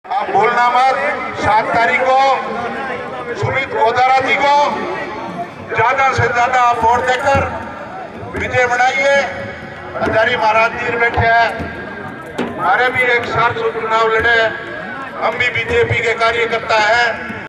आप भूलना मत, 7 तारीख को सुमित गोदारा जी को ज्यादा से ज्यादा आप वोट देकर विजय बनाइए। हजारी महाराज जी बैठे हैं, हमारे भी एक 400 चुनाव लड़े, हम भी बीजेपी के कार्यकर्ता हैं।